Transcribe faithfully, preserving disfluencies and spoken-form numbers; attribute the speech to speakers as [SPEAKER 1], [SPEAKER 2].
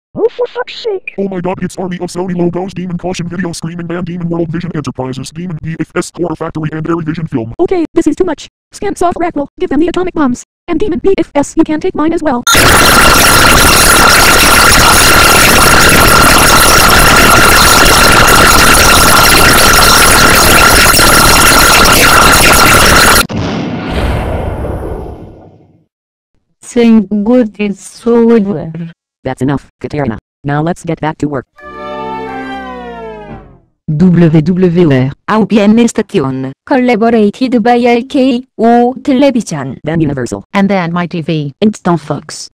[SPEAKER 1] Oh, for fuck's sake.
[SPEAKER 2] Oh my god, it's Army of Sony logos, Demon Caution Video Screaming Man, Demon World Vision Enterprises, Demon V F S Horror Factory, and Airy Vision Film.
[SPEAKER 1] Okay, this is too much. Scansoft Rackle, give them the atomic bombs. And Demon P F S, you can take mine as well.
[SPEAKER 3] Saying good is so good.
[SPEAKER 4] That's enough, Katerina. Now let's get back to work.
[SPEAKER 3] W W R, A U P N Station, collaborated by L K O Television,
[SPEAKER 4] Then Universal.
[SPEAKER 5] And then my T V.
[SPEAKER 4] Instant Fox.